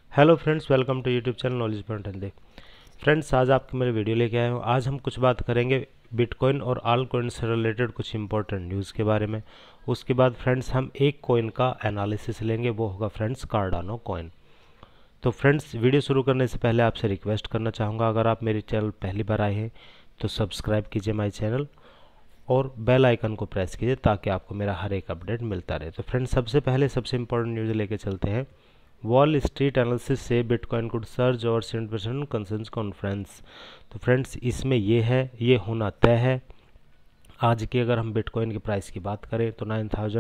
Hello friends, welcome to YouTube channel knowledge point Hindi. Friends, आज आपके मेरे वीडियो लेके आया हूँ। आज हम कुछ बात करेंगे बिटकॉइन और आल कॉइन से रिलेटेड कुछ इंपॉर्टेंट न्यूज़ के बारे में। उसके बाद फ्रेंड्स हम एक कॉइन का एनालिसिस लेंगे, वो होगा फ्रेंड्स कार्डानो कॉइन। तो फ्रेंड्स, वीडियो शुरू करने से पहले आपसे रिक्वेस्ट करना चाहूँगा, अगर आप मेरे चैनल पहली बार आए हैं तो सब्सक्राइब कीजिए माई चैनल और बेल आइकन को प्रेस कीजिए ताकि आपको मेरा हर एक अपडेट मिलता रहे। तो फ्रेंड्स, सबसे पहले सबसे इंपॉर्टेंट न्यूज़ लेके चलते हैं। वॉल स्ट्रीट एनालिसिस से बिटकॉइन कुड सर्ज और 7% कंसेंसस कॉन्फ्रेंस। तो फ्रेंड्स, इसमें ये होना तय है। आज की अगर हम बिटकॉइन की प्राइस की बात करें तो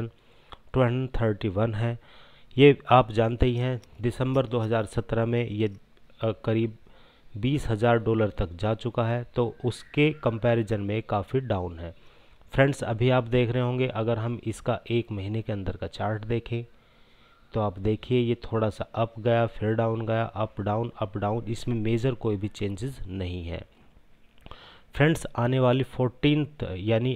9231 है। ये आप जानते ही हैं, दिसंबर 2017 में ये करीब $20,000 तक जा चुका है, तो उसके कंपैरिजन में काफ़ी डाउन है। फ्रेंड्स, अभी आप देख रहे होंगे, अगर हम इसका एक महीने के अंदर का चार्ट देखें तो आप देखिए ये थोड़ा सा अप गया, फिर डाउन गया, अप डाउन, इसमें मेजर कोई भी चेंजेस नहीं है। फ्रेंड्स, आने वाली 14 यानी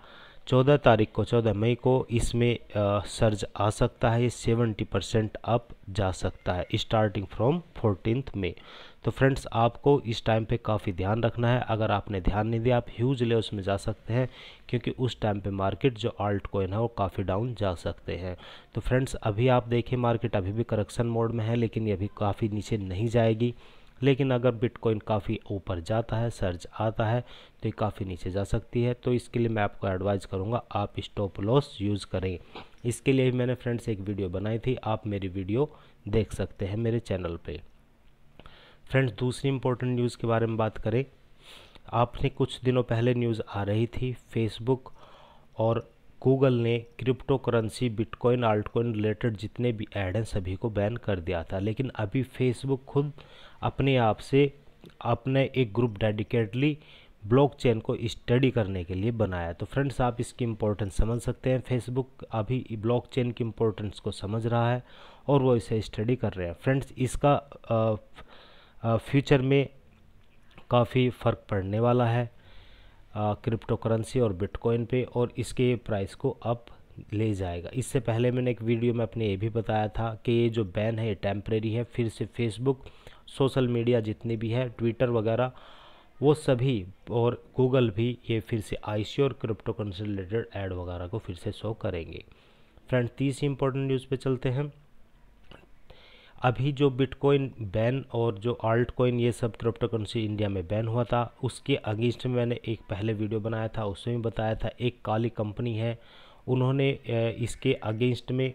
14 मई को इसमें सर्ज आ सकता है। ये 70% अप जा सकता है स्टार्टिंग फ्रॉम 14 मई। तो फ्रेंड्स, आपको इस टाइम पे काफ़ी ध्यान रखना है। अगर आपने ध्यान नहीं दिया, आप ह्यूज लेवल्स में जा सकते हैं, क्योंकि उस टाइम पे मार्केट जो आल्ट कॉइन है वो काफ़ी डाउन जा सकते हैं। तो फ्रेंड्स, अभी आप देखिए मार्केट अभी भी करेक्शन मोड में है, लेकिन ये अभी काफ़ी नीचे नहीं जाएगी। लेकिन अगर बिटकॉइन काफ़ी ऊपर जाता है, सर्ज आता है, तो ये काफ़ी नीचे जा सकती है। तो इसके लिए मैं आपको एडवाइस करूँगा, आप स्टॉप लॉस यूज़ करें। इसके लिए मैंने फ्रेंड्स एक वीडियो बनाई थी, आप मेरी वीडियो देख सकते हैं मेरे चैनल पे। फ्रेंड्स, दूसरी इंपॉर्टेंट न्यूज़ के बारे में बात करें, आपने कुछ दिनों पहले न्यूज़ आ रही थी, फेसबुक और गूगल ने cryptocurrency, bitcoin, altcoin related जितने भी ऐड हैं सभी को बैन कर दिया था। लेकिन अभी फेसबुक खुद अपने आप से अपने एक ग्रुप डेडिकेटली ब्लॉकचेन को स्टडी करने के लिए बनाया। तो फ्रेंड्स, आप इसकी इम्पोर्टेंस समझ सकते हैं। फेसबुक अभी ब्लॉकचेन की इम्पोर्टेंस को समझ रहा है और वो इसे स्टडी कर रहे हैं। फ्रेंड्स, इसका फ्यूचर में काफ़ी फ़र्क पड़ने वाला है क्रिप्टो करेंसी और बिटकॉइन पे, और इसके प्राइस को अप ले जाएगा। इससे पहले मैंने एक वीडियो में अपने ये भी बताया था कि ये जो बैन है ये टेम्परेरी है। फिर से फेसबुक, सोशल मीडिया जितनी भी है, ट्विटर वगैरह, वो सभी और गूगल भी ये फिर से आईसी और क्रिप्टो करेंसी रिलेटेड ऐड वगैरह को फिर से शो करेंगे। फ्रेंड, तीसरी इंपॉर्टेंट न्यूज़ पे चलते हैं। अभी जो बिटकॉइन बैन और जो आल्ट कॉइन, ये सब क्रिप्टो करेंसी इंडिया में बैन हुआ था, उसके अगेंस्ट में मैंने एक पहले वीडियो बनाया था, उसमें भी बताया था एक काली कंपनी है, उन्होंने इसके अगेंस्ट में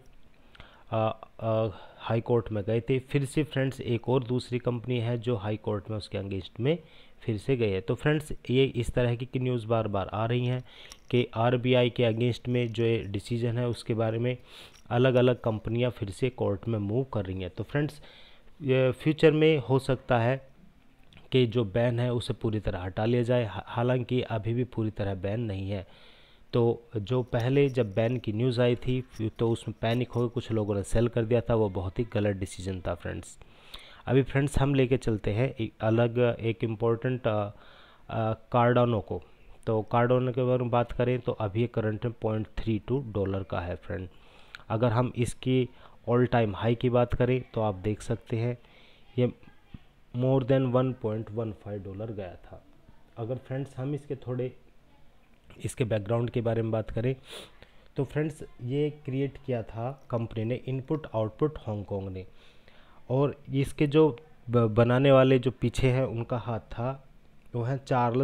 हाई कोर्ट में गए थे। फिर से फ्रेंड्स एक और दूसरी कंपनी है जो हाई कोर्ट में उसके अगेंस्ट में फिर से गए हैं। तो फ्रेंड्स, ये इस तरह की न्यूज़ बार बार आ रही हैं कि आरबीआई के अगेंस्ट में जो ये डिसीजन है उसके बारे में अलग अलग कंपनियां फिर से कोर्ट में मूव कर रही हैं। तो फ्रेंड्स, ये फ्यूचर में हो सकता है कि जो बैन है उसे पूरी तरह हटा लिया जाए, हालांकि अभी भी पूरी तरह बैन नहीं है। तो जो पहले जब बैन की न्यूज़ आई थी तो उसमें पैनिक हो कुछ लोगों ने सेल कर दिया था, वो बहुत ही गलत डिसीजन था फ्रेंड्स। अभी फ्रेंड्स हम लेके चलते हैं एक इम्पोर्टेंट कार्डानो को। तो कार्डानो के बारे में बात करें तो अभी करंट में $0.32 का है फ्रेंड। अगर हम इसकी ऑल टाइम हाई की बात करें तो आप देख सकते हैं ये मोर देन $1.15 गया था। अगर फ्रेंड्स हम इसके बैकग्राउंड के बारे में बात करें तो फ्रेंड्स, ये क्रिएट किया था कंपनी ने, इनपुट आउटपुट हांगकांग ने, और इसके जो बनाने वाले जो पीछे हैं उनका हाथ था, वो है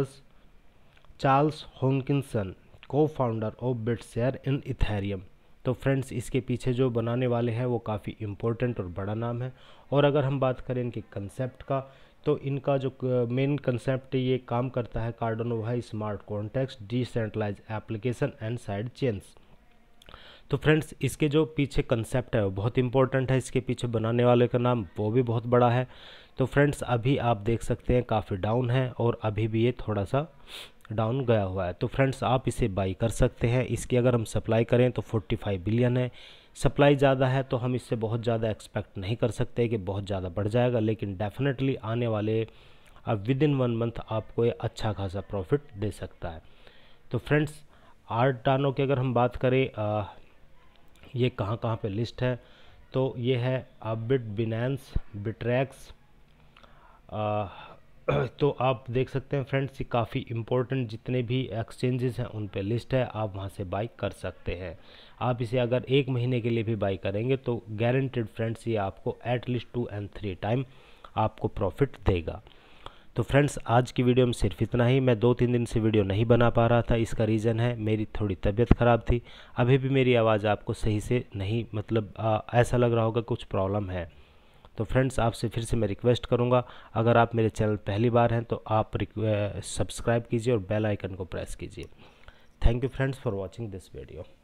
Charles Hoskinson, co-founder of BitShares in Ethereum. तो फ्रेंड्स, इसके पीछे जो बनाने वाले हैं वो काफ़ी इम्पोर्टेंट और बड़ा नाम है। और अगर हम बात करें इनके कंसेप्ट का, तो इनका जो मेन कंसेप्ट ये काम करता है कार्डानो, है smart contracts, decentralise application and side chains. तो फ्रेंड्स, इसके जो पीछे कंसेप्ट है वो बहुत इंपॉर्टेंट है, इसके पीछे बनाने वाले का नाम वो भी बहुत बड़ा है। तो फ्रेंड्स, अभी आप देख सकते हैं काफ़ी डाउन है और अभी भी ये थोड़ा सा डाउन गया हुआ है। तो फ्रेंड्स, आप इसे बाई कर सकते हैं। इसकी अगर हम सप्लाई करें तो 45 बिलियन है। सप्लाई ज़्यादा है तो हम इससे बहुत ज़्यादा एक्सपेक्ट नहीं कर सकते कि बहुत ज़्यादा बढ़ जाएगा, लेकिन डेफिनेटली आने वाले अब विद इन 1 मंथ आपको ये अच्छा खासा प्रॉफिट दे सकता है। तो फ्रेंड्स, कार्डानो की अगर हम बात करें ये कहाँ कहाँ पे लिस्ट है, तो ये है अपबिट, बिनेंस, बिट्रैक्स। तो आप देख सकते हैं फ्रेंड्स, ये काफ़ी इम्पोर्टेंट जितने भी एक्सचेंजेस हैं उन पे लिस्ट है, आप वहाँ से बाई कर सकते हैं। आप इसे अगर 1 महीने के लिए भी बाई करेंगे तो गारंटेड फ्रेंड्स ये आपको एटलीस्ट 2 and 3 टाइम आपको प्रॉफिट देगा। तो फ्रेंड्स आज की वीडियो में सिर्फ इतना ही। मैं 2-3 दिन से वीडियो नहीं बना पा रहा था, इसका रीज़न है मेरी थोड़ी तबीयत ख़राब थी। अभी भी मेरी आवाज़ आपको सही से नहीं, मतलब ऐसा लग रहा होगा कुछ प्रॉब्लम है। तो फ्रेंड्स आपसे फिर से मैं रिक्वेस्ट करूंगा, अगर आप मेरे चैनल पहली बार हैं तो आप सब्सक्राइब कीजिए और बेल आइकन को प्रेस कीजिए। Thank you friends for watching this video.